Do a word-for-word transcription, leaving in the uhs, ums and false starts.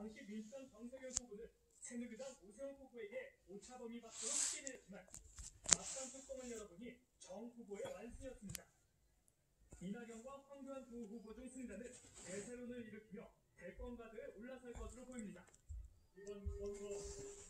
당시 민주당 정세균 후보는 새누리당 오세훈 후보에게 오차범위 밖으로 크게 했지만 막상 뚜껑을 열어보니 정 후보의 완승이었습니다. 이낙연과 황교안 두 후보 중 승자는 대세론을 일으키며 대권 가드에 올라설 것으로 보입니다. 이번 선거